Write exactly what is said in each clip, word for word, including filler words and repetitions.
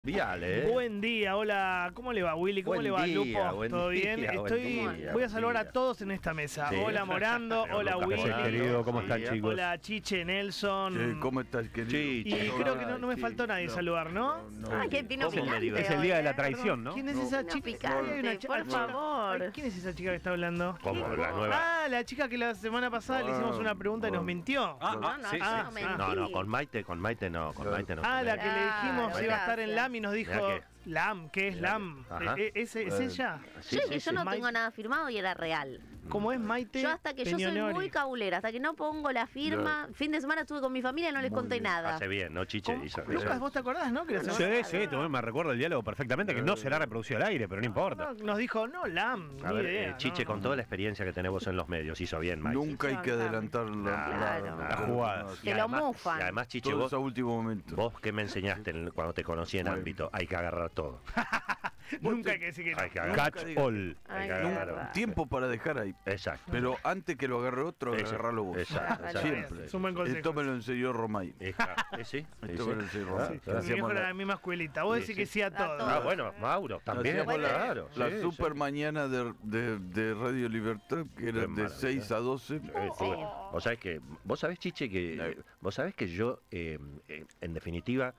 Vial, ¿eh? Buen día, hola, ¿cómo le va, Willy? ¿Cómo Buen le va, día, Lupo? buen ¿Todo día, bien? buen Estoy, día, voy a buen saludar a día. todos en esta mesa. Sí. Hola, Morando, Pero hola, Lucas, Willy. Morando, querido, ¿cómo están, sí. chicos? Hola, Chiche, Nelson. Eh, ¿Cómo estás, querido? Sí, Y chicos. creo que no, no me faltó nadie no, saludar, ¿no? Ay, qué pino ¿Cómo me picante divertí? Es el día de la hoy, ¿eh? traición, ¿no? ¿Quién es No. esa No, chica? picante, Hay una chi- por hay una- favor. Ay, ¿quién es esa chica que está hablando? ¿Cómo? La nueva. Ah, la chica que la semana pasada le hicimos una pregunta y nos mintió. Ah, No, no, sí, yo sí, no sí. mentí. No, no, con Maite, con Maite no, con Maite no. Ah, la que le dijimos Claro, iba a estar en gracias. LAM y nos dijo, Mirá que- LAM, ¿qué es mirá LAM? que- ajá. ¿E- ¿Es, es Bueno. ella? Sí, Sí, sí, que sí. yo no Maite- tengo nada firmado y era real. ¿Cómo es Maite? Yo hasta que yo soy Peñonori? muy cabulera, hasta que no pongo la firma, fin de semana estuve con mi familia y no les Muy conté bien. nada. Hace bien, ¿no, Chiche? ¿Cómo? Hizo- Lucas, vos te acordás, ¿no? Que la No. semana- Sí, sí, tú me recuerdo el diálogo perfectamente, que no será reproducido al aire, pero no importa. Nos dijo, no, LAM, A ni ver, idea. eh, Chiche, no. con toda la experiencia que tenemos en los medios, hizo bien, Maite. Nunca hay que adelantar la, Claro. la- La jugada. Y Te lo además- mufan. Y además, Chiche, Todo vos, eso a último momento. vos que me enseñaste en- cuando te conocí en Bueno. ámbito, hay que agarrar todo. Nunca hay que decir que no. Hay que agarrar. Catch digas. all. Hay Ay, que qué agarrar. verdad. Tiempo para dejar ahí. Exacto. Pero antes que lo agarre otro, Ese- agarrarlo vos. Exacto, exacto. Siempre. Es un buen consejo. Esto me lo enseñó Romay. Eh, ah, eh, sí, eh, Esto sí. me lo enseñó Ah, Romay. claro. Mi viejo Hacíamos era de la, la misma escuelita. Vos Sí, decís sí. que sí a A todo. todo. Ah, bueno, Mauro, también, hacíamos la- claro. la sí, super sí. mañana de, de, de Radio Libertad, que era Qué de maravilla. seis a doce. Eh, sí. Vos sabés que, vos sabés, Chiche, que No. vos sabés que yo, eh, eh, en definitiva,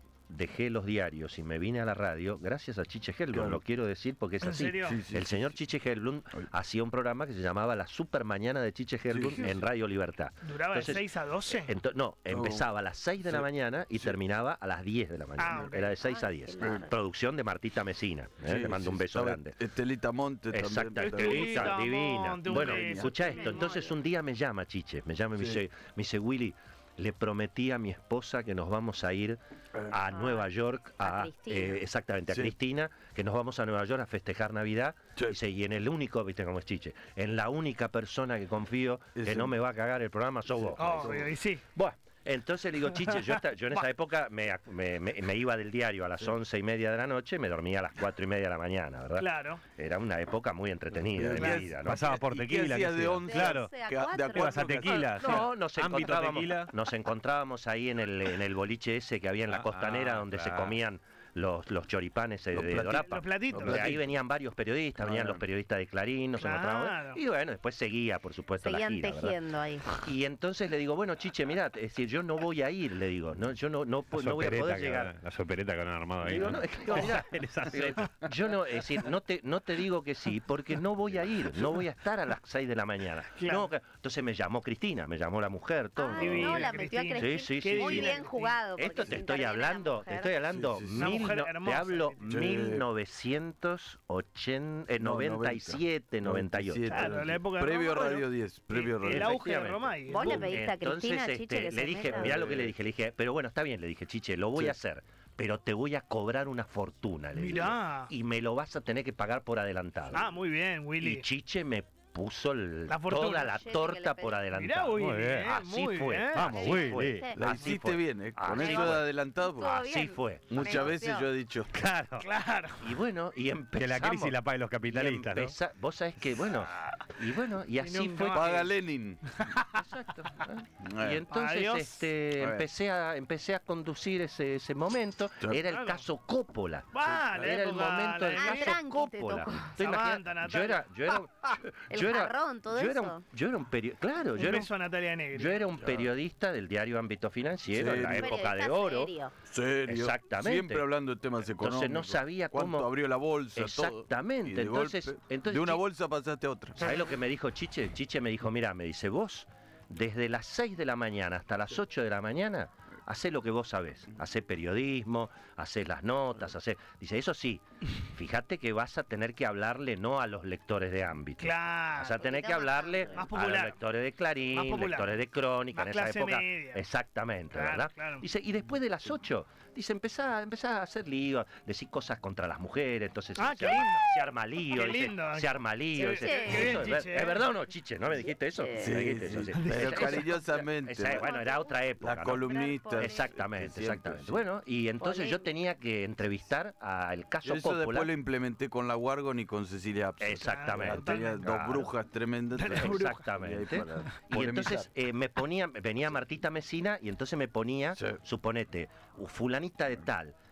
dejé los diarios y me vine a la radio gracias a Chiche Helblum, Claro. lo quiero decir porque es ¿En así. serio? Sí, sí, El sí, señor sí. Chiche Helblum Ay. hacía un programa que se llamaba La Super Mañana de Chiche Helblum Sí. en Radio Libertad. ¿Duraba Entonces, de seis a doce? Ento- no, empezaba a las seis de la Sí. mañana y Sí. terminaba a las diez de la mañana. Ah, ok. Era de seis a Ay, diez. qué largo. Producción de Martita Mesina. ¿eh? Sí, Le mando sí, un beso estaba grande. Estelita Monte Exacto, también. Estelita, Estelita divina. Monte, un Bueno, genio. escucha esto. Memoria. Entonces un día me llama Chiche, me llama y me Sí. dice, me dice, Willy, le prometí a mi esposa que nos vamos a ir a Ah. Nueva York, A a, Cristina. eh, exactamente, a Sí. Cristina, que nos vamos a Nueva York a festejar Navidad. Sí. Dice, y en el único, viste cómo es Chiche, en la única persona que confío que Ese- no me va a cagar el programa sos vos. Oh, y sí. Bueno, entonces le digo, Chiche, yo, esta- yo en esa época me, ac- me- me- me iba del diario a las once y media de la noche y me dormía a las cuatro y media de la mañana, ¿verdad? Claro. Era una época muy entretenida de Claro. mi vida, ¿no? Pasaba por ¿Y qué tequila. hacías qué de sé yo. once? Claro. once a Que a- de a cuatro. Ibas a cuatro tequila. No, nos Ámbito encontrábamos, tequila. nos encontrábamos ahí en el, en el boliche ese que había en la Ah, costanera donde claro. se comían los, los choripanes eh, Los de platitos. Dorapa. Los platitos. De ahí venían varios periodistas, venían Claro. los periodistas de Clarín, nos Claro. encontrábamos. Y bueno, después seguía, por supuesto, la Seguían gira, ¿verdad? tejiendo ahí. Y entonces le digo, bueno, Chiche, mirá, es decir, yo no voy a ir, le digo, no, yo no, no, La no voy a sopereta poder que- llegar. La sopereta que han armado ahí. Digo, ¿no? no, es que, digo, mirá, En esa digo, cena. yo no, es decir, no te, no te digo que sí, porque no voy a ir, no voy a estar a las seis de la mañana. Claro. No, que- entonces me llamó Cristina, me llamó la mujer, todo. Ay, Divina, no, la metió a Cristina. Cristina. Sí, sí, Qué sí, Muy sí. divina bien jugado. porque Esto te se estoy interviene la hablando, te mujer. estoy hablando, Sí, sí, sí. Una mil mujer no- te hermosa, hablo Cristina. mil novecientos ochenta, eh, No, noventa y siete, noventa y ocho. Claro, la época de Previo Roma, Radio bueno. diez. Previo El Radio auge de Efectivamente. Romay. Vos le Boom. pediste a Cristina, Chiche, que le se dije, meta. mirá lo que le dije, le dije, pero bueno, está bien, le dije, Chiche, lo voy Sí. a hacer, pero te voy a cobrar una fortuna, le dije. Mirá. Y me lo vas a tener que pagar por adelantado. Ah, muy bien, Y Willy. Chiche me puso el- La fortuna. toda la Sí, que torta le por pedí. Mirá, adelantado. Willy. Muy bien. eh, Así muy fue. bien. Vamos, Sí. Willy. fue. La Así hiciste fue. bien, ¿eh? Con Así eso de fue. adelantado. porque Estuvo Así bien. fue. Muchas Negoció. veces yo he dicho. Claro. Claro. Y bueno, y empezamos. Que la crisis la paguen los capitalistas, y ¿no? empeza- Vos sabés que, bueno, y bueno, y así nunca fue. más. que- Paga Lenin. Exacto. ¿eh? Y Bueno. entonces Adiós. este, A ver. empecé, a, empecé a conducir ese, ese momento. Sí. Era el Claro. caso Coppola. Va, la Era el época, momento del la- Ah, caso tranqui te Coppola. tocó. ¿Te imaginas? Samantha, Yo era, yo era, yo, El yo era, jarrón, todo yo era eso. un, yo era un peri- claro, Un yo era un, beso a Natalia Negri. yo era un periodista del diario Ámbito Financiero en la Serio. época de Periodista oro. serio. Serio. Exactamente. Siempre hablando de temas económicos. Entonces no sabía Cuánto cómo- abrió la bolsa. Exactamente, Todo. Y de entonces- golpe, entonces de una Chi- bolsa pasaste a otra. ¿Sabés lo que me dijo Chiche? Chiche me dijo, mira, me dice, vos desde las seis de la mañana hasta las ocho de la mañana hacé lo que vos sabés, hacé periodismo, hacé las notas, hacé... Dice, eso sí, fíjate que vas a tener que hablarle no a los lectores de ámbito. Claro. Vas a tener que Más hablarle amplio. Más a popular. los lectores de Más Clarín, popular. lectores de Crónica, Más en esa clase época. media. Exactamente, Claro, ¿verdad? claro. Dice, y después de las ocho, dice, empezá, empezá a hacer lío, decir cosas contra las mujeres, entonces Ah, se, qué lindo. se arma lío, Qué dice, lindo. se arma lío. Sí, dice, sí. Qué bien, eso, ¿es, Chiche, ¿es ¿eh? verdad o no, Chiche? ¿No me dijiste eso? Sí. Me dijiste eso, sí. Pero Esa- cariñosamente. esa- bueno, era otra época. La ¿no? columnista. Exactamente, Siempre, exactamente. sí. Bueno, y entonces yo Polémica. tenía que entrevistar al caso Eso Coppola. después lo implementé con la Wargon y con Cecilia Apso. Exactamente. Tenía dos Claro. brujas tremendas. Exactamente. Y ahí para Y polemizar. entonces eh, me ponía, venía Martita Mesina y entonces me ponía, Sí. suponete, u- fulanita de tal,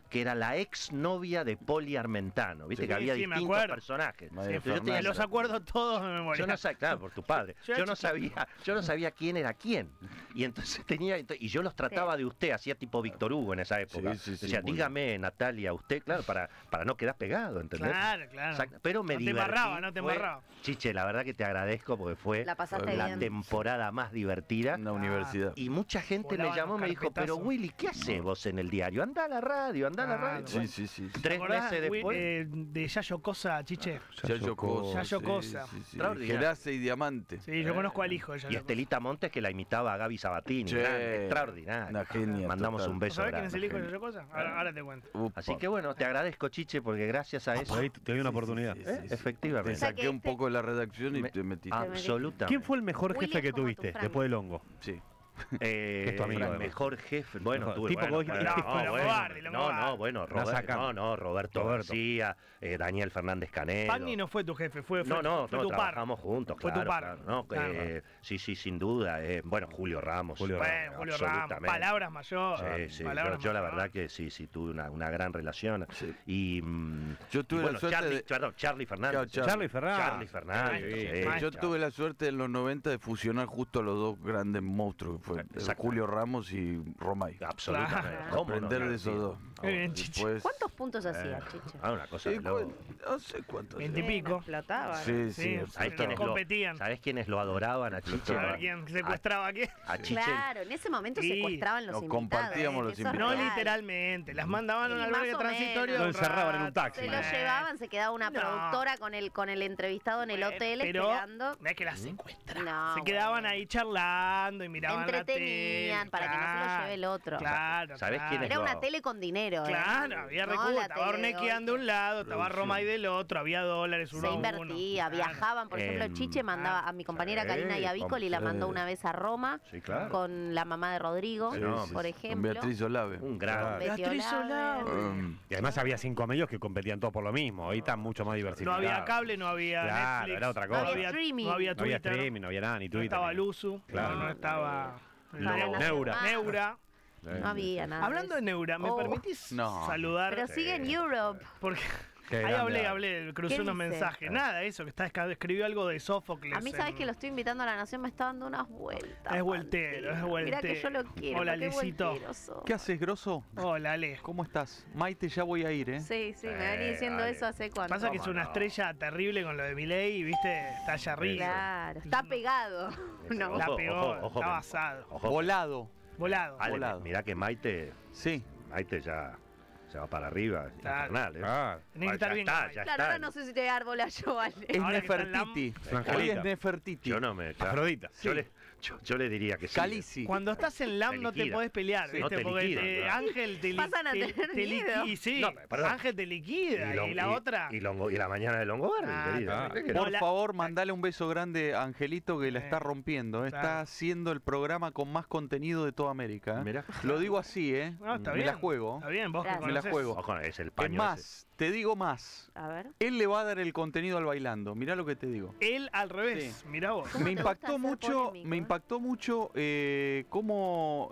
que era la exnovia de Poli Armentano. Viste Sí, que había sí, me distintos acuerdo. personajes. María Entonces yo Fernanda. tenía Me los acuerdo todos de memoria. yo no sabía, claro, por tu padre. Yo era Yo no chiquito. sabía, yo no sabía quién era quién. Y entonces tenía, ento- y yo los trataba de usted, hacía tipo Víctor Hugo en esa época. Sí, sí, sí, Decía, muy dígame, Natalia, usted, claro, para, para no quedar pegado, ¿entendés? Claro, claro. Exacto, pero me No te divertí. embarraba, no te fue- embarraba. Chiche, la verdad que te agradezco porque fue La pasaste la bien. temporada más divertida. En la universidad. Y mucha gente Volaban me llamó y los me dijo, pero carpetazos. Willy, ¿qué haces vos en el diario? Anda a la radio, anda a la Claro. radio. Sí, Bueno, sí, sí. sí. Tres ¿Te acordás, meses Wi- después. eh, de Yayo Cosa, Chiche? Yayo Cosa. Yayo sí, Cosa. sí, sí. Extraordinario. Gerace y Diamante. Sí, yo conozco al hijo de Yayo Y Cosa. Estelita Montes que la imitaba a Gaby Sabatini. Sí. grande, extraordinario. Una genia Mandamos total. un ¿No beso sabés quién es grande. el hijo de Yayo Cosa? Ahora, ahora te cuento. Upa. Así que bueno, te agradezco, Chiche, porque gracias a eso, Por ahí te doy una Sí, oportunidad. sí, ¿eh? sí, sí. Te efectivamente, O sea saqué que un este- poco de la redacción y Me- te metí. absolutamente. ¿Quién fue el mejor Willy jefe es que como tu tuviste Frank. después del hongo? Sí. Eh, Que es tu amigo, el además. mejor jefe, bueno, Mejor. tuve, Tipo bueno, que vos bueno, dijiste, no, "Bueno, bueno, Longobardi, no, Longobardi". no, bueno, La Robert- sacamos. no, no, Roberto, Roberto. García, eh, Daniel Fernández Canedo. Pagni no fue tu jefe, fue, fue, No, no, fue no, tu par. trabajamos juntos, Fue tu claro, par. claro, no, Claro. eh, sí, sí, sin duda. eh, bueno, Julio Ramos. Julio Bueno, Ramos, Julio Ramos, absolutamente. palabras mayores. Sí, sí, palabras yo, yo la mayores. verdad que sí, sí, tuve una, una gran relación. Sí. Y, mm, Yo tuve y bueno, la suerte Charlie, de... perdón, Charlie Fernández. Claro, Charlie. Charlie Fernández. Charlie Fernández. Ay, sí, ay, sí, Yo Charlie. tuve la suerte en los noventa de fusionar justo a los dos grandes monstruos, que fue Exacto. Julio Ramos y Romay. Absolutamente. Claro. ¿Cómo no? Aprender de esos Sí. dos. Qué bien, Chiche. Después- ¿Cuántos puntos hacía, Chiche? Ah, una cosa Sí, de loco. cu- no sé cuántos. Veintipico. Explotaba. Sí, sí. Sí, ¿Sabés ¿Sabés quiénes, lo, competían? ¿Sabés quiénes lo adoraban a Chiche? A ver quién secuestraba a quién. A Chiche. Claro, en ese momento Sí. secuestraban los Nos invitados. compartíamos ¿eh? los Eso es invitados. No real. literalmente, las mandaban a un Y albergue más o transitorio. menos. Lo un encerraban en un rato. taxi. Se lo Bueno. llevaban, se quedaba una No. productora con el con el entrevistado en el Bueno, hotel pero esperando. No es que las secuestraban. No, se quedaban bueno. ahí charlando y miraban la Entretenían tele. para que no se lo Claro, lleve el otro. Claro, ¿Sabés claro. quién es Era lo- una tele con dinero. ¿eh? Claro, había No recursos. la Estaba tele de Ornequian de hoy, un lado, estaba Producción. Romay del otro, había dólares uno Se a uno. invertía, Claro. viajaban. Por ejemplo, Em, Chiche mandaba a mi compañera sí, Karina Yavicoli, la ¿cómo? mandó una vez a Roma Sí, claro. con la mamá de Rodrigo, Sí, No, sí, por sí. ejemplo. Con Beatriz Olave. Un gran. Betty Beatriz Olave. Olave. Um, Y además había cinco medios que competían todos por lo mismo. Hoy están mucho más No diversificados. había cable, no había Claro, Netflix. era otra No cosa. había streaming. No había No había Twitter. streaming, no había nada, ni No Twitter. estaba ni- Luzu. Claro. No estaba. Para Neura. Neura. Neura. No había nada. Hablando de Neura, ¿me Oh. permitís No. saludar? Pero sigue en Europe. Porque Qué ahí grande, hablé, Ale. hablé, crucé ¿Qué unos dice? mensajes. Nada, eso, que está esca- escribió algo de Sófocles. A mí, ¿sabes en- que lo estoy invitando a la Nación? Me está dando unas vueltas. Es vueltero, es Mantero. Mira que yo vueltero. lo quiero. Hola, pero qué Lecito. vueltero sos. ¿Qué haces, grosso? Hola, Ale. ¿Cómo estás? Maite, ya voy a ir, ¿eh? Sí, sí, me Eh, venía diciendo dale. eso hace cuánto. Pasa que es una no? estrella terrible con lo de Milei y, viste, está allá arriba. Claro, está pegado. No. La Ojo, pegó, ojo, ojo está que- basado. Ojo, Volado. Volado. Ale, volado. mirá que Maite, Sí. Maite ya se va para arriba. Claro. Infernal, ¿eh? Ah, Tenés que estar ya bien está, con ya Claro, está. ahora no sé si te voy a dar bola yo, vale. Es Ahora que está en la- Nefertiti. Es una Hoy angelita. es Nefertiti. Yo no me. ya- Afrodita. Yo, Sí. le, yo, yo le diría que sí. Calici. Cuando estás en LAM Te no te liquida. podés pelear, Sí, ¿viste? no te Porque liquidan, te- claro. Ángel te, li- Pasan a te- tener te miedo. liqui- sí, No, pero perdón. Ángel te liquida y, Long- la otra. Y, Longo- y la mañana de Longobardi, Ah, querida. claro. ¿Qué querés? No, Por la- favor, mandale un beso grande a Angelito que la está Eh, rompiendo. Está claro. haciendo el programa con más contenido de toda América. ¿eh? Mirá. Lo digo así, ¿eh? No, está Me bien. la juego. Está bien, vos que Gracias. Me la conocés. juego. Ojo, es el Es paño ese. más, te digo más. A ver. Él le va a dar el contenido al bailando. Mirá lo que te digo. Él al revés, mirá vos. ¿Cómo Me te gusta impactó ser mucho, polémico, me eh? impactó mucho eh, cómo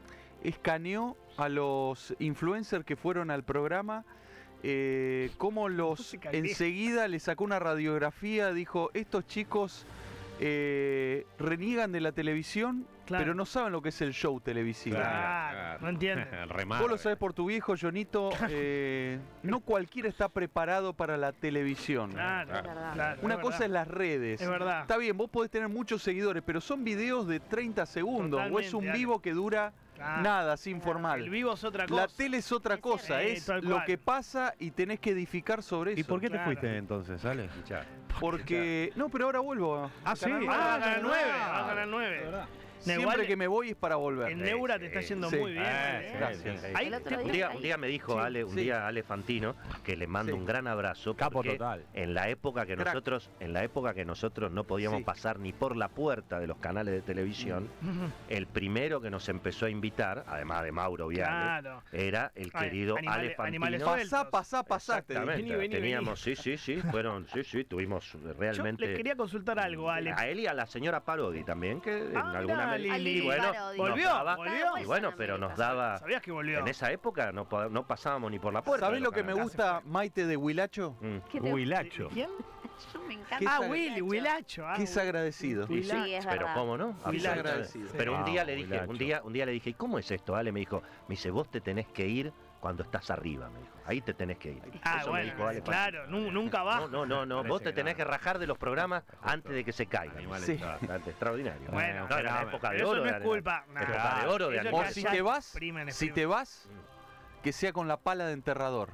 escaneó a los influencers que fueron al programa, eh, cómo los Música griega. enseguida le sacó una radiografía, dijo, estos chicos eh, reniegan de la televisión, Claro. pero no saben lo que es el show televisivo. Claro, no entienden. El remate. Vos lo sabés por tu viejo, Jonito, eh, no cualquiera está preparado para la televisión. Claro, Es verdad. claro, Una es cosa es verdad. las redes. Es verdad. Está bien, vos podés tener muchos seguidores, pero son videos de treinta segundos. o es Totalmente, un Ale. vivo que dura Claro. nada, sin El formal. vivo es otra cosa. La tele es otra Es cosa, cierto. es Sí, tal lo cual. que pasa y tenés que edificar sobre eso. ¿Y por qué te Claro. fuiste entonces, Ale? Escuchá. Porque. No, pero ahora vuelvo. a- Ah, a sí. Canal Ah, nueve. va a ganar es nueve, verdad. va a ganar nueve. Siempre Igual que me voy es para volver. En Neura te está Sí, yendo sí. muy bien. Eh, Ale, ¿eh? gracias. Sí, sí. Ahí El otro te- Un día, un día me dijo Sí, Ale, un sí. día Ale Fantino, que le mando Sí. un gran abrazo. Capo porque total. En la época que Crack. nosotros, en la época que nosotros no podíamos Sí. pasar ni por la puerta de los canales de televisión, Ujú. el primero que nos empezó a invitar, además de Mauro Viale, Claro. era el Ay, querido animales- Ale Fantino. animales Pasá, sueltos. pasá, pasá. te dije. Exactamente. Vení, vení, Teníamos, sí, sí, sí, fueron, sí, sí, tuvimos Yo realmente. les quería consultar algo, Ale. A él y a la señora Parodi también, que en Ah, alguna mirá, Ah, Lili. Lili. Y bueno, Parodia. ¿Volvió? nos daba- ¿Volvió? Y bueno, pero nos daba... ¿Sabías que volvió? En esa época no, po- no pasábamos ni por la puerta. ¿Sabés de lo los que me canales. gusta, Maite, de Huilacho? Mm. ¿Qué te- Huilacho. ¿Quién? Yo me ¿Qué encanta. Ah, sabe? Willy, Wilacho. Ah, Que es agradecido. Willy. Sí, es Pero verdad. cómo no, Huilacho. absolutamente. agradecido. Pero un Ah, día le dije, Huilacho. un día, un día le dije, ¿y cómo es esto, Ale? Me dijo, me dice, vos te tenés que ir cuando estás arriba, me dijo. Ahí te tenés que ir. Ah, Eso me bueno, dijo Ale. claro, nu- nunca va. No, no, no, no. Parece Vos te que tenés no. que rajar de los programas antes de que se caigan. Animales Sí. Bastante extraordinario. Bueno, no, era la fenómeno. época de Pero oro. eso no de es culpa. la época de Nah, oro de eso Animal. O que si allá te vas, exprimen, si exprimen. te vas, que sea con la pala de enterrador.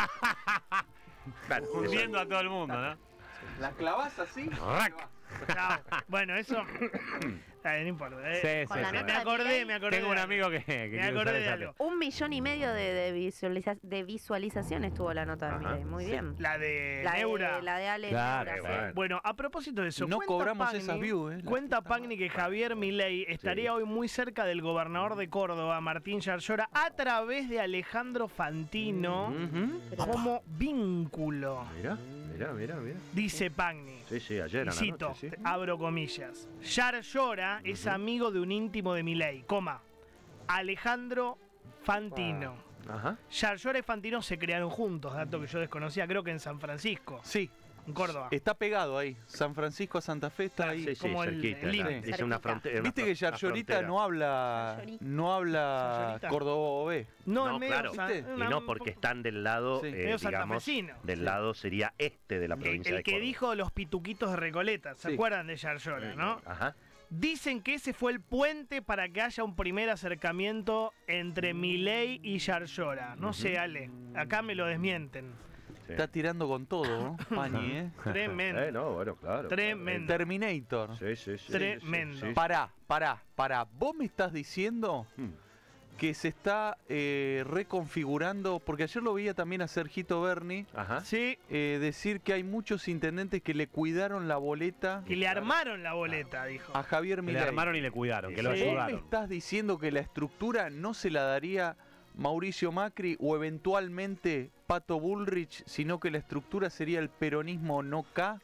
Claro, eso- Viendo a todo el mundo, ¿no? La clavas así. Chao. Bueno, eso. Ay, no importa. eh. Sí, Con sí, la sí. Me nota de acordé, Milei. me acordé. Tengo de un algo. amigo que, que Me quiere acordé usar de esa algo. Un millón y medio de, de, visualiza- de visualizaciones tuvo la nota de Ajá. Milei. Muy bien. La de La Neura. de, la de Ale Claro, Neura, sí. bueno. Bueno, a propósito de eso, No cuenta cobramos Pagni- esas views, eh, la Cuenta puta Pagni que Javier Milei estaría hoy muy cerca del gobernador de Córdoba, Martín Yarlora, a través de Alejandro Fantino Ujú. como vínculo, Mirá, mirá, mirá, mirá. dice Pagni. Sí, sí, ayer a Y la cito, noche, sí. abro comillas. Yarlora es amigo de un íntimo de Milei, coma, Alejandro Fantino. Ajá. Yarlora y Fantino se crearon juntos, dato que yo desconocía, creo que en San Francisco, Sí, en Córdoba. está pegado ahí. San Francisco a Santa Fe está ahí. Sí, sí, como el- cerquita. el la- límite. es una Cerquita. frontera. Viste que Yarlorita no habla, Yarlorita. no habla Yarlorita. Córdoba B. No, No, en medio, claro. o sea, ¿Viste? Y una- no porque están del lado, Sí. eh, Medio digamos, santafesino. del Sí. lado sería este de la El, provincia el de que Córdoba. dijo los pituquitos de Recoleta, ¿se Sí. acuerdan de Yarlora, no? Ajá. Dicen que ese fue el puente para que haya un primer acercamiento entre Milei y Yarlora. No sé, Ale, acá me lo desmienten. Sí. Está tirando con todo, ¿no? Pani, ¿eh? Tremendo. Eh, no, bueno, claro. Tremendo. Terminator. Sí, sí, sí. Tremendo. sí, sí. Pará, pará, pará. ¿Vos me estás diciendo Mm. que se está eh, reconfigurando? Porque ayer lo veía también a Sergito Berni Ajá. Sí, eh, decir que hay muchos intendentes que le cuidaron la boleta que le armaron la boleta, dijo. a Javier Le Milei. armaron y le cuidaron, que lo Sí. ¿Vos me ayudaron. estás diciendo que la estructura no se la daría Mauricio Macri o eventualmente Pato Bullrich, sino que la estructura sería el peronismo no K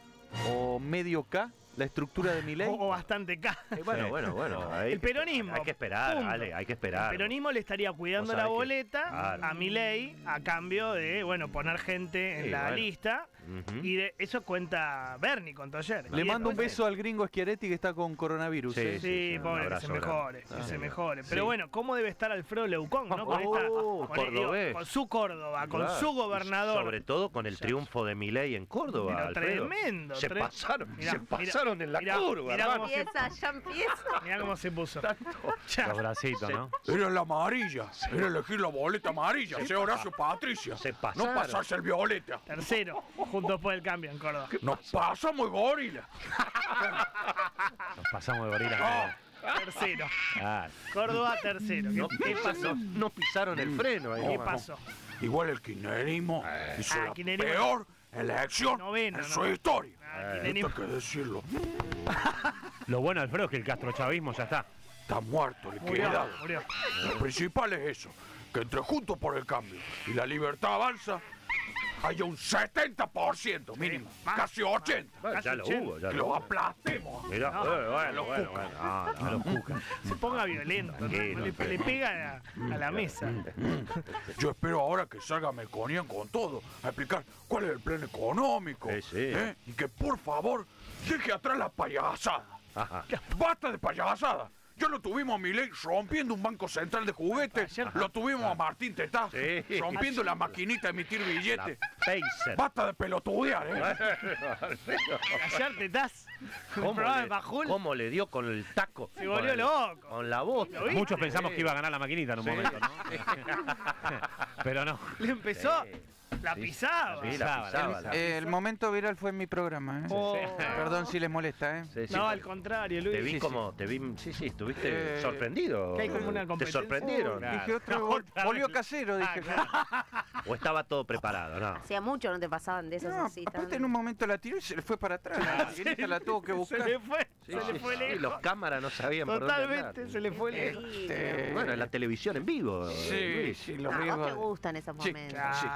o medio K? La estructura de Milei. O, o bastante K. Eh, bueno, Sí. bueno, bueno. hay El que- peronismo, Hay que esperar, punto. Ale, hay que esperar. El peronismo le estaría cuidando Vos la sabés que- boleta Claro. a Milei a cambio de, bueno, poner gente en Sí, la bueno. lista. Ujú. Y de eso cuenta Bernie, contó ayer. Le Y mando un después- beso al gringo Schiaretti que está con coronavirus. Sí, ¿eh? Sí, sí, un pobre, que abrazo se grande. mejore, que Ah, se sí. mejore. Pero Sí. bueno, ¿cómo debe estar Alfredo Leucón, no? Con, Oh, esta, con, el- digo, cordobés. con su Córdoba, con Claro. su gobernador. Sobre todo con el triunfo de Milei en Córdoba, Pero Alfredo. tremendo, Se tre- pasaron, Mirá, se mirá, pasaron en la mirá, curva, mirá hermano. cómo se- Empieza, ya empieza. Mirá cómo se puso. Ya. Los bracitos, ¿no? Era la amarilla, era elegir la boleta amarilla, sea Horacio Patricia. Se No pasaron. pasarse el violeta. Tercero, juntos por el cambio en Córdoba. Nos pasamos gorila. Nos pasamos de gorila. Ah, Tercero. Ah, Córdoba, tercero. ¿Qué, No, qué pasó? no- no pisaron el freno ahí. ¿Qué nomás. pasó? igual el kirchnerismo hizo Ah, la kirchnerismo. peor elección Noveno, en ¿no? su historia. Ah, Esto hay kirchnerismo. que decirlo. lo bueno, Alfredo, es que el castrochavismo ya está. Está muerto, Murió, liquidado. murió. Lo principal es eso, que entre Juntos por el Cambio y la Libertad Avanza haya un setenta por ciento mínimo, más, casi ochenta. Bueno, ya lo Casi hubo, ya Que lo los hubo. aplastemos. Mirá, No, eh, bueno, los bueno, cucas. bueno. No, no, los cucas. Se ponga violento. ¿no? Tranquilo, Le, le pega a, a la mesa. Yo espero ahora que salga Melconian con todo, a explicar cuál es el plan económico. Sí, sí. ¿eh? Y que por favor deje atrás la payasada. Ajá. Basta de payasada. Ya lo tuvimos a Milei rompiendo un banco central de juguetes. Ayer- Lo tuvimos a Martín Tetaz Sí. rompiendo la maquinita de emitir La billetes. Pacer. Basta de pelotudear, ¿eh? Ayer te estás. El ¿Cómo programa de le, Bajul cómo le dio con el taco? se volvió Con el- loco. Con la voz. ¿Lo viste? Muchos pensamos que iba a ganar la maquinita en un Sí. momento, ¿no? Pero no. Le empezó, Sí. la Sí. pisaba. Sí, la Pisaba, pisaba. la la- Eh, el momento viral fue en mi programa. ¿eh? Oh. Perdón si les molesta. ¿eh? Sí, sí. No, al contrario, Luis. Te vi sí, como, te vi, sí, sí, estuviste Eh, sorprendido. que hay como una Te competencia. sorprendieron. Claro. Dije otro No, gol- otra polio vez. casero, dije. O estaba todo preparado, ¿no? Hacía mucho no te pasaban de esos No, así. aparte tan- en un momento la tiró y se le fue para atrás. La maquinita la tuvo que Se buscar. le fue, Sí, se sí, le fue sí, lejos. los cámaras no sabían por dónde Totalmente, andar. se le fue lejos. Terrible. Bueno, en la televisión en vivo. Sí, Luis. sí, los Ah, a vos te riesgos. gustan esos Sí, momentos. claro. Sí.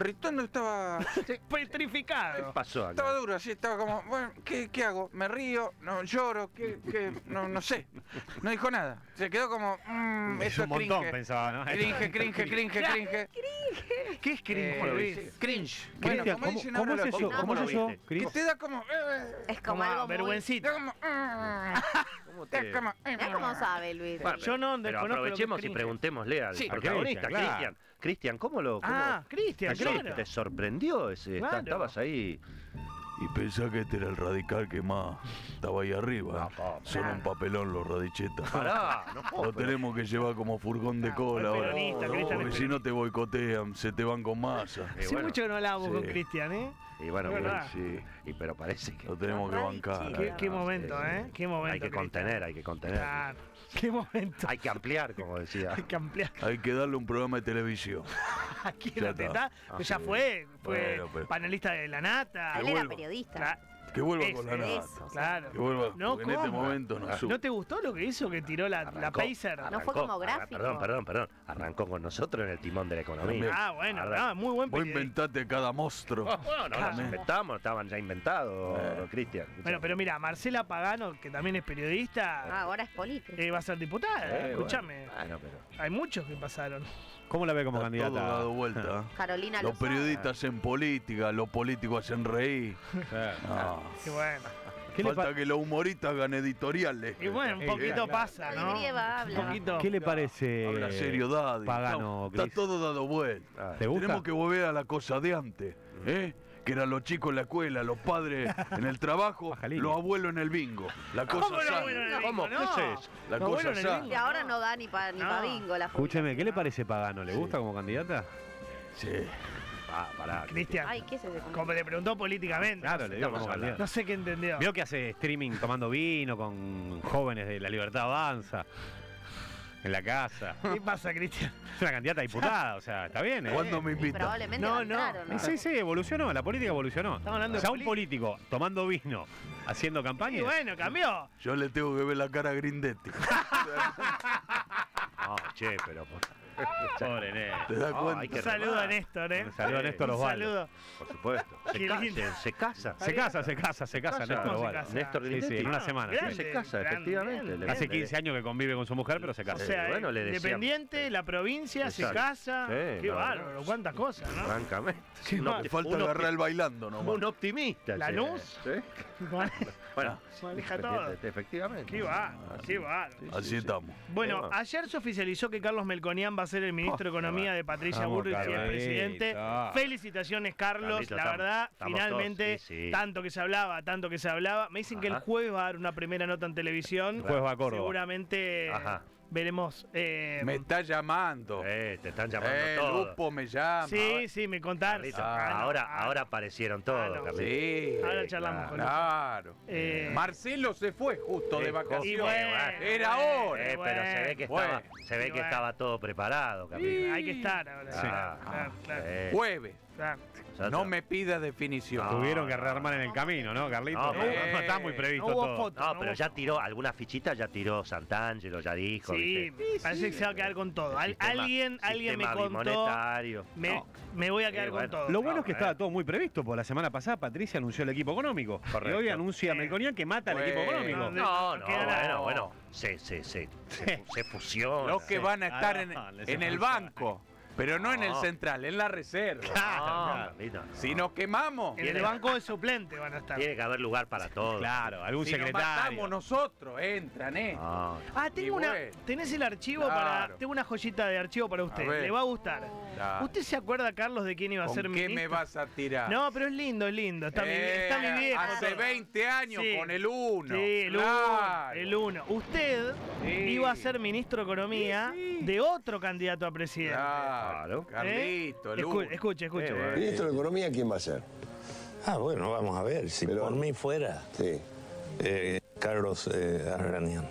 gritando, estaba... Petrificado. ¿Qué pasó acá? Estaba duro, así, estaba como, bueno, ¿qué, qué hago? ¿Me río? ¿No lloro? ¿Qué, qué? No, no sé. No dijo nada. Se quedó como, mmm, Es esto un es montón, cringe. pensaba, ¿no? Cringe, cringe, cringe, cringe. ¿Qué es cringe, Eh, Luis? Cringe. Bueno, Cristian, como ¿cómo, dicen cómo ahora es los eso? chicos. ¿Cómo es lo eso, viste? Que Cris? te da como... eh, Es como Como algo muy... vergüencita. te da como... mm, ¿Cómo te te- da como... eh, Mirá cómo sabe, Luis. Bueno, Yo no pero desconozco lo que aprovechemos es y cringe. preguntémosle al Sí, a protagonista, Cristian, claro. Cristian. Cristian, ¿cómo lo cómo Ah, Cristian, te, claro. te sorprendió ese? Claro. Estabas ahí. Y pensá que este era el radical que más estaba ahí arriba. No, Son un papelón los radichetas. Pará, no puedo, Lo pero- tenemos que llevar como furgón de Ah, cola es ahora. peronista, No, Cristian es porque si no te boicotean, se te van con masa. Y Hace bueno, mucho que no hablábamos sí. con Cristian, ¿eh? y bueno, Es pero- verdad. Sí, y pero parece que lo tenemos que bancar. Qué, eh. qué momento, ¿eh? Qué momento. hay que Cristian. contener, hay que contener. Claro. Qué momento. Hay que ampliar, como decía. Hay que ampliar. Hay que darle un programa de televisión. Aquí Ya la está. teta, pues ya sí. fue, fue Bueno, pero- panelista de la nata. Él Que era vuelva. periodista. Cla- Que vuelva Eso, con la nata. eso. Claro. Que vuelva, No, porque en este ¿cómo? momento no sube. ¿No te gustó lo que hizo que tiró la, la Arrancó, Pacer? No fue como arra- gráfico. Perdón, perdón, perdón. Arrancó con nosotros en el timón de la economía. También. Ah, bueno, Arran- no, muy buen Vos periodista. inventate cada monstruo. Oh, bueno, no Claro. los inventamos, estaban ya inventados, Eh. Cristian. Bueno, pero mira, Marcela Pagano, que también es periodista, Ah, ahora es político. eh, va a ser diputada. Eh, Escúchame. Bueno, bueno, pero- Hay muchos que pasaron. ¿Cómo la ve como Está todo candidata? dado vuelta. Carolina Los Lozada. periodistas hacen política, los políticos hacen reír. No. Qué bueno. ¿Qué le, Falta pa- que los humoristas hagan editoriales. Y bueno, un Eh, poquito claro. pasa, ¿no? Grieva Un habla. poquito. ¿Qué le parece Habla seriedad. Pagano, Está Cris? todo dado vuelta. Ah, ¿Te gusta? Tenemos que volver a la cosa de antes, ¿eh? Que eran los chicos en la escuela, los padres en el trabajo, Baja línea. los abuelos en el bingo. La cosa ¿Cómo lo sana. bueno en el ¿Cómo? bingo? ¿Qué No. es eso? La Lo cosa bueno en el sana. bingo. Y ahora no da ni para ni No. pa bingo la Escúcheme, ¿qué le parece Pagano? ¿Le gusta como candidata? Sí. Ah, pará. Cristian, Ay, ¿qué es ese? como le preguntó políticamente. Claro, le digo Estamos como hablando. candidata. No sé qué entendió. Veo que hace streaming tomando vino con jóvenes de La Libertad Avanza en la casa. ¿Qué pasa, Cristian? Es una candidata a diputada, o sea, está bien, ¿eh? ¿Cuándo me invitan? Probablemente No, va a no. entrar, ¿o no? Y sí, sí, evolucionó, la política evolucionó. Estamos hablando o sea, de un político tomando vino, haciendo Y campaña. bueno, cambió. Yo le tengo que ver la cara a Grindetti. No, che, pero por, Pobre Néstor. ¿Te das Ah, cuenta? hay que Un saludo remar. a Néstor, ¿eh? Un saludo a Néstor Un Osvaldo. saludo. por supuesto. Se, Qué ca- lindo. se, se casa. Se casa, se casa, se casa, casa. Néstor ¿Cómo se Osvaldo. casa? Néstor Sí, sí, Grindetti. en una semana. Grande, sí. Se casa, grande, efectivamente. grande. Le- Hace le- quince años que convive con su mujer, pero se O casa. sea, Sí, bueno, le decían- independiente, la provincia, se Exacto. casa. Sí, Qué no, bárbaro, no. cuántas cosas, ¿no? Francamente. Qué Un mal. opti- Te falta un opti- agarrar el bailando nomás. Un optimista. ¿La che. luz? ¿Sí? Bueno, Maneja todo. efectivamente. Qué va, qué va. Sí, sí, Así sí. estamos. Bueno, Bueno. ayer se oficializó que Carlos Melconian va a ser el ministro de Oh, Economía de Patricia Vamos, Bullrich y el Carlito. presidente. Felicitaciones, Carlos. Carlito, la estamos- verdad, estamos finalmente, todos, sí, sí. tanto que se hablaba, tanto que se hablaba. Me dicen que el Ajá. jueves va a dar una primera nota en televisión. El jueves va a Córdoba. Seguramente Ajá. veremos. eh, Me está llamando. Eh, te están llamando Eh, todos. Lupo me llama. sí, sí, me contaron. Carlito, Ah, no, ahora, ah, ahora aparecieron todos, Ah, no. Carlito. Sí. Ahora charlamos con él. Claro. Eh, Marcelo se fue justo Eh, de y vacaciones. bueno, Era bueno, hora. Eh, pero se ve que Bueno, estaba, se ve y que bueno. estaba todo preparado, Carlito. Hay que estar ahora. Sí. Claro, claro, claro, Eh, Jueves. claro. ya No está. me pida definición. No. Tuvieron que rearmar en el camino, ¿no, Carlito? No, No, pero- no está muy previsto No hubo todo. foto. No, no pero hubo ya foto. tiró, algunas fichitas ya tiró Santangelo, ya dijo. Sí, ¿viste? parece que se va a quedar con todo. Al- El sistema- alguien, alguien me sistema contó. bimonetario. Me, No. me voy a quedar Sí, con bueno. todo. Lo bueno No, es que eh. estaba todo muy previsto, porque la semana pasada Patricia anunció el equipo económico. Correcto. Y hoy anuncia Sí. Melconian que mata al Bueno. equipo económico. No, No, no, queda nada. bueno, bueno. Se, se, se, se, se fusiona. Los que Sí. van a estar Ah, en, no, les en el funciona. banco. Pero no en el No. central, en la reserva. No, Claro. Carlito. Si nos quemamos, En el banco de suplente van a estar. Tiene que haber lugar para todos. Claro, algún si nos secretario. matamos nosotros, entran, ¿eh? No, Ah, Y tengo una, bueno. tenés el archivo Claro. para. Tengo una joyita de archivo para usted. ver. Le va a gustar. Claro. ¿Usted se acuerda, Carlos, de quién iba a ¿Con ser qué ministro? me vas a tirar? No, pero es lindo, es lindo. Está, mi, Eh, está mi viejo. Hace todo. veinte años Sí. con el uno. Sí, el Claro. uno. El uno. Usted Sí. iba a ser ministro de Economía Sí, sí. de otro candidato a presidente. Claro. Claro. Carlito, el Escu- uno. escuche, escuche. Eh, Ministro de Economía, ¿quién va a ser? Ah, bueno, vamos a ver. Si Pero- por mí fuera, Sí. eh, Carlos eh, Arranian.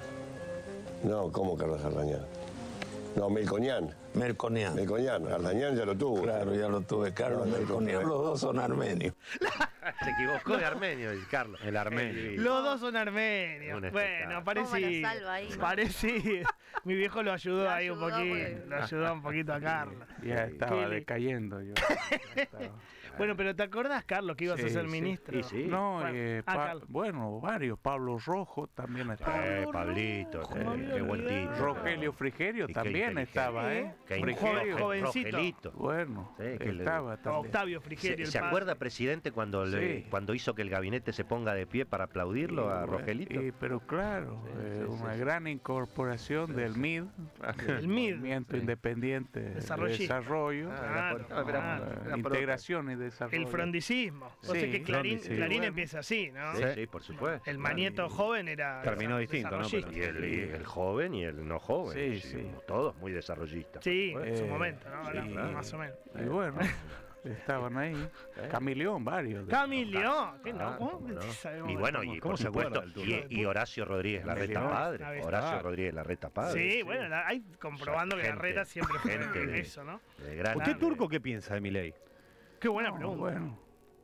No, ¿cómo Carlos Ardañán? No, Melconian. Melconian. Melconian. Ardañán ya lo tuvo. Claro, ya lo tuve. Carlos No, no, Melconian. no. Los dos son armenios. se equivocó de armenio, dice Carlos. El armenio. Los dos son armenios. Un Bueno, espectáculo. parecido. ¿Cómo lo salva ahí, no? Parecido. Mi viejo lo ayudó Lo ahí un ayudó, poquito. porque- Lo ayudó un poquito a Carlos. Ya estaba Qué li- decayendo yo. Ya estaba. Bueno, pero ¿te acordás, Carlos, que ibas a Sí, ser sí. ministro? Y sí. No, Bueno, eh, ah, Pa- Carlos. bueno, varios. Pablo Rojo también estaba. Eh, Pablo Pablito, Rojo, eh, me había qué buen olvidado. tipo. Rogelio Frigerio Y qué también inteligente. estaba, ¿eh? Qué Un inteligente, joven- jovencito. Rogelito. Bueno, Sí, que le- estaba también. Octavio Frigerio. ¿Se, el se padre. acuerda, presidente, cuando le, Sí. cuando hizo que el gabinete se ponga de pie para aplaudirlo a Y, bueno, Rogelito? y- pero claro, Sí, eh, sí, sí, una sí. gran incorporación del M I D, El M I D. Movimiento Sí. Independiente de Desarrollista. Desarrollo, Ah, Claro, era por- ah, era- claro. era eh, por integración y desarrollo. El frondicismo. O sea Sí, que Clarín, Frondi, sí. Clarín Bueno. empieza así, ¿no? Sí, Sí. sí, por supuesto. El manieto joven era. Terminó desa- distinto, ¿no? desarrollista. Y el, y el joven y el no joven. Sí, sí, sí. Todos muy desarrollistas. Sí, por en su Eh, momento, ¿no? Ahora, sí. más o menos. Y bueno, estaban ahí. Camilión, varios. de- Camilo, qué Ah, loco. cómo no. Sabemos Y de bueno, cómo- y cómo por se acuerda supuesto, del y, turno? y Horacio Rodríguez Larreta Camilo. padre. Ahí está. Horacio Claro. Rodríguez Larreta padre. Sí, bueno, la- hay comprobando que la Gente- reta siempre fue gente de- eso, ¿no? De gran ¿Usted Claro. turco qué piensa de Milei? Qué buena No, pregunta. Bueno,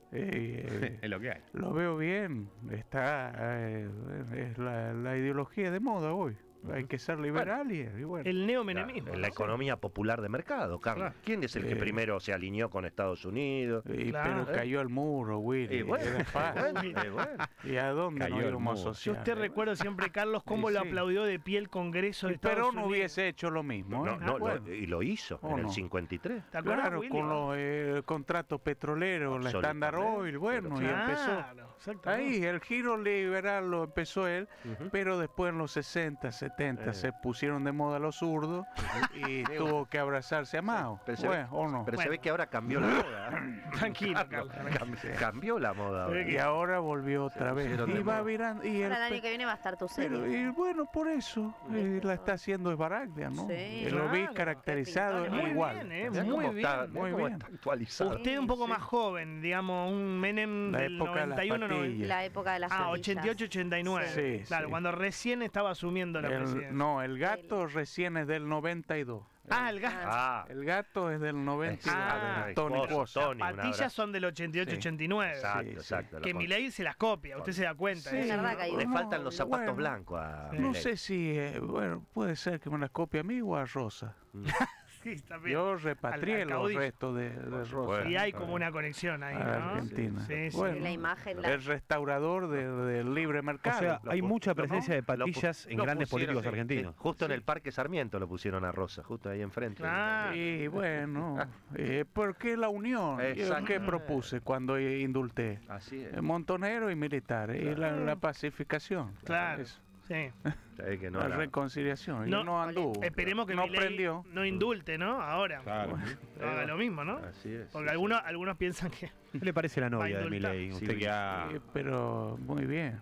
eh, Es lo que hay. lo veo bien. Está, eh, es la, la ideología de moda hoy. Hay que ser liberal y, y bueno. El La, neomenemismo. en la ¿no? economía popular de mercado, Carlos. Claro. ¿Quién es el que Eh. primero se alineó con Estados Unidos? Y- Claro. Pero cayó el muro, Willy. Y bueno, era fácil. bueno, eh, bueno. ¿Y a dónde Cayó nos el íbamos a muro. Yo asociar? usted recuerdo siempre, Carlos, cómo Sí, lo sí. aplaudió de pie el Congreso de Y Estados Perón Unidos. hubiese hecho lo mismo. No, ¿eh? no, lo- Bueno, y lo hizo ¿O en el no? cincuenta y tres. ¿Te acuerdas, claro, Willy? con los eh, contratos petroleros, la Standard Absolutamente. Oil, bueno, y Claro, empezó. exactamente. Ahí, el giro liberal lo empezó él, Ujú. pero después en los sesenta, setenta Eh. se pusieron de moda los zurdos y tuvo que abrazarse a Mao. Pero se Bueno, ve- ¿o no? Pero se Bueno. ve que ahora cambió la moda. ¿eh? Tranquilo, Carlos. Cam- cambió la moda ahora. Y ahora volvió otra vez. pusieron Y de va moda. virando. Y el Ahora el año pe- que viene va a estar tu pero, serie. y bueno, por eso eh, la está haciendo Esbaraglia, ¿no? Sí. Eh, Lo vi Claro. caracterizado Muy igual. bien, ¿eh? Mirá Muy cómo bien. está, mirá muy cómo bien. está actualizado. Usted un poco más joven, digamos, un Menem La del época de las noventa y uno, noventa. patillas. La época de las Ah, semillas. ochenta y ocho, ochenta y nueve. Sí, Claro, sí. cuando recién estaba asumiendo la El- presidencia. no, el gato recién es del noventa y dos. Ah, el gas. Ah, El gato es del noventa y dos. Ah, Tony esposo, Cosa. Tony, un Patillas abrazo. son del ochenta y ocho, Sí. ochenta y nueve. Exacto, Sí, sí. exacto. Que lo Milei se las copia, usted se da cuenta. Sí, ¿eh? Es verdad que hay Le no, faltan los zapatos bueno, blancos a Sí. No Milei. sé si, eh, bueno, puede ser que me las copie a mí o a Rosa. Sí, está bien. Yo repatrié Al- al los caudillo. restos de, de Rosa. supuesto. Y hay como una conexión ahí, a ¿no? Argentina. Sí, sí. Bueno, La imagen, la- el restaurador de- del libre O mercado. sea, Lo hay pu- mucha lo pu- presencia de lo pu- patillas en lo grandes pusieron, políticos sí, argentinos. sí, justo en el Parque Sarmiento lo pusieron a Rosa, justo ahí enfrente. Ah, Y bueno, eh, ¿por qué la unión? Yo, Exacto. ¿Qué propuse cuando indulté? Así es. Eh, Montonero y militares. Y la, la pacificación. Claro. Eso, sí. Sabés que no la era- reconciliación. Y No, no anduvo. Esperemos que no Milei prendió. no indulte, ¿no? Ahora. Claro. No haga lo mismo, ¿no? Así es. Porque sí, algunos, algunos piensan que... ¿Qué le parece la novia de indultar. Milei? Sí, Usted que ha... Sí, pero muy bien.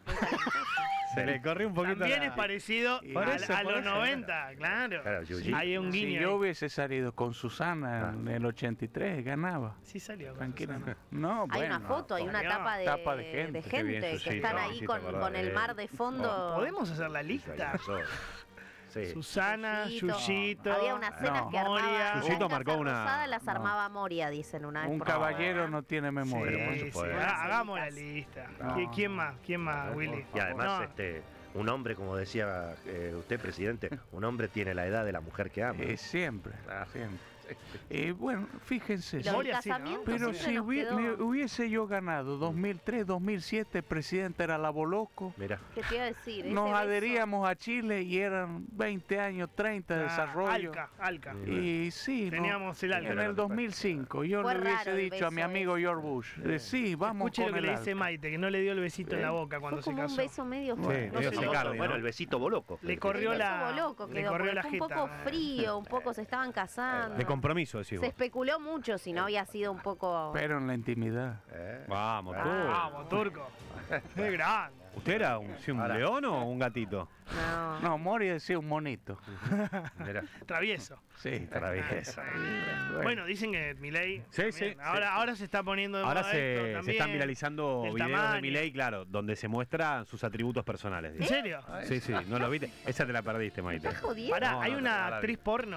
Se le corrió un poquito También la- es parecido Por a, eso, a por los eso. noventa, claro. Claro, Yuyi. Hay un Si guiño. yo ahí. hubiese salido con Susana en el ochenta y tres, ganaba. Sí salió. con Tranquilamente. Susana. No, Hay bueno. una foto, hay una Salió. tapa de, Tapa de gente. de Qué bien, gente Susito, que están ahí Susito, con, verdad, con el eh. mar de fondo. ¿Podemos hacer la lista? Sí. Susana, Yuyito. Yuyito. Había unas cenas No. que armaba. Moria. las Yuyito casas marcó una- rosadas las no. armaba Moria, dicen una vez. Un por caballero favor. no tiene memoria. por Sí, sí. supuesto. Ah, hagamos la lista. No. ¿Qui- ¿Quién más? ¿Quién más, Willy? Y además, No, este, un hombre, como decía eh, usted, presidente, un hombre tiene la edad de la mujer que ama. Eh, siempre, Ah. siempre. Y bueno, fíjense. Y lo del Moria sí, ¿no? casamiento Pero siempre si nos hubi- quedó- me hubiese yo ganado dos mil tres, dos mil siete, el presidente era la Boloco, Mira, ¿Qué te iba a decir? Ese nos beso- adheríamos a Chile y eran veinte años, treinta de Ah, desarrollo. Alca, Alca. Y sí, ¿no? Teníamos el Alca. en el dos mil cinco yo Fue le hubiese raro el dicho a mi beso amigo ese. George Bush, eh, sí, vamos Escuche con lo que el le dice Alca. Maite, que no le dio el besito en la boca cuando Fue se como un casó. beso medio Sí, fuerte. medio No sé, Secardi, loco. ¿no? bueno, el besito boloco. Le El- corrió El la- beso loco le quedó, corrió porque la fue un jeta. poco frío, un poco se estaban casando. De compromiso, decimos. Se especuló mucho si no había sido un poco... Pero en la intimidad. Eh, Vamos, tú. Vamos, turco. Qué grande. ¿Usted era un, sí, un Ahora- león o un gatito? No. No, Mori decía un monito. mira, Travieso. Sí, travieso. Bueno, dicen que Milei. Sí, también. sí, Ahora, sí. ahora se está poniendo de Ahora moda se, esto se también. están viralizando del videos tamaño. de Milei, claro, donde se muestran sus atributos personales. ¿En dice. serio? Sí, sí, no lo viste. Esa te la perdiste, Maite. ¿Estás jodiendo? Pará, No, hay no, una no, no la vi. actriz porno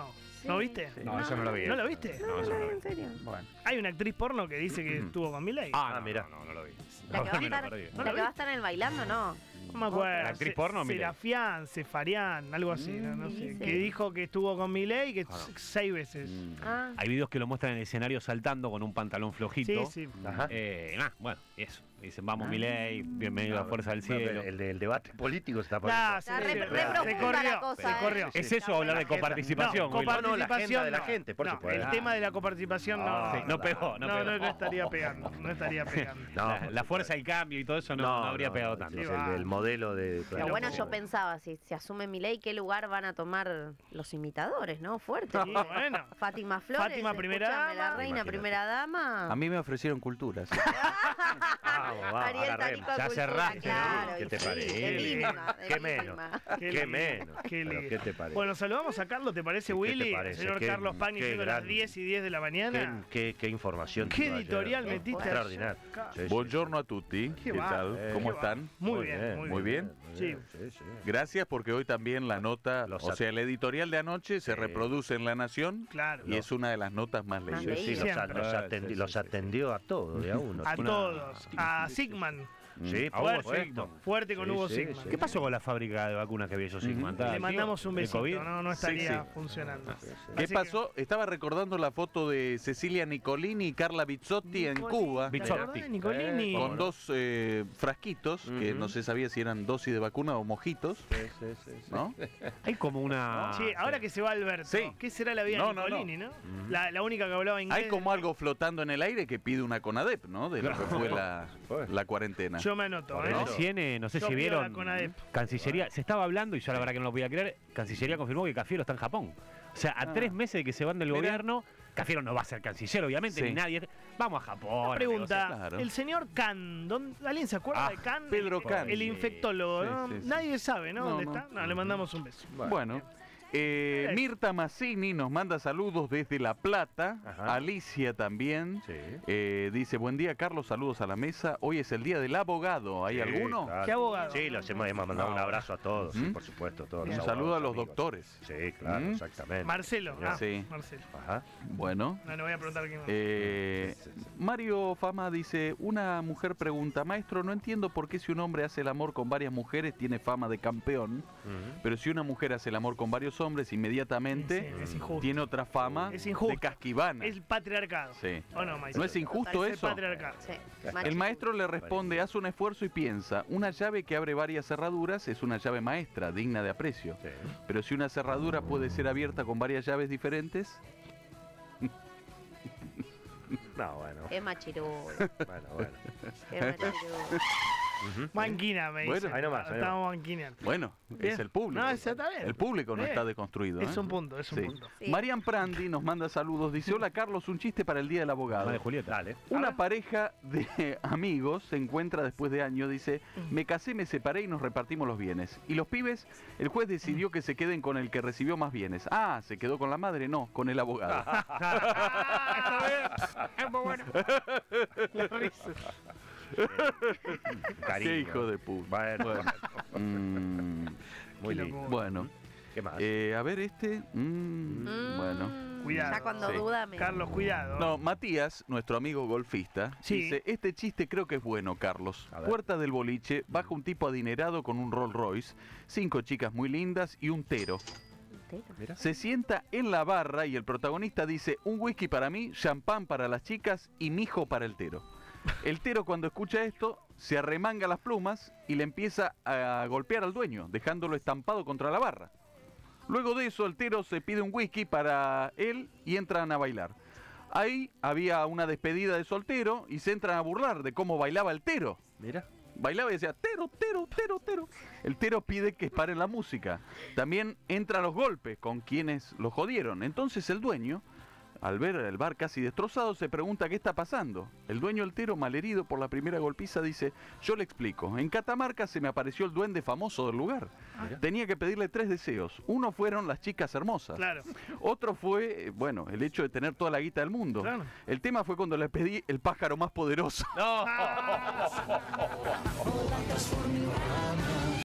Sí. ¿No viste? No, eso no lo vi. ¿No lo viste? No, eso no lo vi. ¿En serio? Bueno. Hay una actriz porno que dice que estuvo con Milei. Ah, Ah, no, mirá. no, no, no lo vi. La que va a No, me lo estar, perdí. ¿No la lo que va a estar en el bailando, no. No me acuerdo. ¿La actriz Se- porno, Milei? Serafián, Sefarián, algo así, no, no sé. Sí, sí. Que dijo que estuvo con Milei que Ah, no. seis veces. Ah, Hay videos que lo muestran en el escenario saltando con un pantalón flojito. Sí, sí. Ajá. Eh, nah, bueno, y eso. Dicen, vamos, Milei, bienvenido a la Fuerza del No, Cielo. El, el debate político se está Nah, poniendo. sí, Está re- sí, re se profunda corrió, la cosa, se eh. corrió. ¿Es eso o hablar de coparticipación? No, Willy? No, no, la coparticipación agenda de la no. gente, por No, supuesto. el tema de la coparticipación no. Ah, sí, no pegó, no no, pegó. no, no estaría pegando, no estaría pegando. No, la, por la fuerza del cambio y todo eso no, no habría pegado tanto. es Sí, el, va. el modelo de... pero Pero bueno, sí. yo pensaba, si se asume Milei, ¿qué lugar van a tomar los imitadores, no? Fuerte. Sí, bueno. Fátima Flores, Fátima, primera escúchame, la dama. reina, Imagínate. primera dama. A mí me ofrecieron cultura. sí. Vamos, vamos, Ariel agarremos. Tarico Ya Cultura, cerraste, ¿no? claro, ¿Qué y te sí, parece? de mínima, de ¿Qué mínima. menos? Qué ¿Qué lindo, menos? qué Pero, lindo. ¿qué te parece? Bueno, saludamos a Carlos, ¿te parece, ¿Qué te Willy? parece? El señor Qué- Carlos Pani, qué siendo las gran- diez y diez de la ¿Qué, mañana. qué, qué información. ¿Qué tiró ayer. editorial metiste ayer? Extraordinario. Sí, sí, Buongiorno a tutti. Qué ¿Qué va, tal? eh, ¿Cómo qué va. están? Muy bien, muy Muy bien. Sí. sí, sí. Gracias porque hoy también la nota, Los o at- sea, el editorial de anoche se Sí. reproduce en La Nación Claro. y es una de las notas más Más leídas. Sí, sí, los, a- Siempre. los atendi- los atendió a todos, de a uno. A Una- todos. A Sigman. Sí, A por Hugo supuesto. Sigman. Fuerte con Sí, Hugo sí, Sigman. sí. ¿Qué pasó con la fábrica de vacunas que había hecho Sigman? Le mandamos un ¿De besito, COVID? no, no Sí, estaría sí. funcionando. ¿Qué Así pasó? Estaba recordando la foto de Cecilia Nicolini y Carla Bizzotti en Nicolini. Cuba. ¿Te Bizzotti. acordás de Nicolini? Eh, Con dos eh, frasquitos, que Ujú. no se sabía si eran dosis de vacuna o mojitos, Sí, sí, sí, sí. ¿no? Hay como una... Sí, ahora que se va Alberto, Sí. ¿qué será la vida No, de no, no. Nicolini, no? La, la única que hablaba inglés. Hay como algo flotando en el aire que pide una CONADEP, ¿no? De lo que fue la, Pues. la cuarentena. Yo me anoto, Por ¿eh? eso. Recién, no sé Yo si pido la vieron, CONADEP. Cancillería, se estaba hablando, y yo la verdad que no lo podía creer, Cancillería confirmó que Cafiero está en Japón. O sea, a Ah. tres meses de que se van del Mirá. gobierno, Cafiero no va a ser canciller, obviamente, Sí. ni nadie. Vamos a Japón. Una pregunta, claro. el señor Khan, ¿dónde- ¿alguien se acuerda Ah, de Khan? Pedro el, Khan. El Sí. infectólogo, Sí, ¿no? sí, sí. Nadie sabe, ¿no? No, ¿Dónde no. está? No, le mandamos un beso. Bueno, eh, Mirta Mazzini nos manda saludos desde La Plata. Ajá. Alicia también. Sí. Eh, dice, buen día Carlos, saludos a la mesa. Hoy es el día del abogado. ¿Hay Sí, alguno? claro. ¿Qué abogado? Sí, los hemos, hemos mandado un No. abrazo a todos, sí, ¿Mm? por supuesto. Todos Un los saludo a los amigos. doctores. Sí, claro, ¿Mm? exactamente. Marcelo, ah, Sí. Marcelo. Ajá. Bueno. No, no voy a preguntar quién. Eh, Mario Fama dice, una mujer pregunta, maestro, no entiendo por qué si un hombre hace el amor con varias mujeres tiene fama de campeón, Ujú. pero si una mujer hace el amor con varios hombres inmediatamente Sí, es injusto. tiene otra fama Es injusto. de casquivana. Es patriarcado. Sí. ¿O no, maestro? ¿No es injusto Es eso? patriarcado. Sí, El macho. maestro le responde, haz un esfuerzo y piensa, una llave que abre varias cerraduras es una llave maestra, digna de aprecio. Sí. Pero si una cerradura puede ser abierta con varias llaves diferentes, No, bueno. Qué machirulo, Bueno, bueno. qué machirulo. Ujú. Manquina, me Bueno. dice. Ahí nomás, ahí Estamos manquineando. bueno, Bien. es el público. No, eso está bien. El público no Bien. está deconstruido. Es ¿eh? un punto, es un Sí. punto. Sí. Marian Prandi nos manda saludos. Dice, hola Carlos, un chiste para el Día del Abogado. Madre Julieta. Dale. Una A ver. pareja de amigos se encuentra después de años, dice, me casé, me separé y nos repartimos los bienes. Y los pibes, el juez decidió que se queden con el que recibió más bienes. Ah, ¿se quedó con la madre? No, con el abogado. Es muy bueno. La risa. Cariño. Qué hijo de puta. Bueno, Bueno, mm, muy Qué lindo. locura. bueno. ¿Qué más? Eh, a ver este. mm, Mm, Bueno. Cuidado. Ya cuando Sí. duda me... Carlos, cuidado. No, Matías, nuestro amigo golfista, Sí. dice, este chiste creo que es bueno, Carlos. A ver. Puerta del boliche, baja un tipo adinerado con un Rolls Royce, cinco chicas muy lindas y un tero. Mira. Se sienta en la barra y el protagonista dice, un whisky para mí, champán para las chicas y mijo para el tero. El tero cuando escucha esto, se arremanga las plumas y le empieza a golpear al dueño, dejándolo estampado contra la barra. Luego de eso, el tero se pide un whisky para él y entran a bailar. Ahí había una despedida de soltero y se entran a burlar de cómo bailaba el tero. Mira. Bailaba y decía, tero, tero, tero, tero. El tero pide que paren la música. También entran los golpes con quienes lo jodieron. Entonces el dueño, al ver el bar casi destrozado, se pregunta qué está pasando. El dueño del tero, malherido por la primera golpiza, dice, yo le explico. En Catamarca se me apareció el duende famoso del lugar. Tenía que pedirle tres deseos. Uno fueron las chicas hermosas. Claro. Otro fue, eh, bueno, el hecho de tener toda la guita del mundo. Claro. El tema fue cuando le pedí el pájaro más poderoso. No.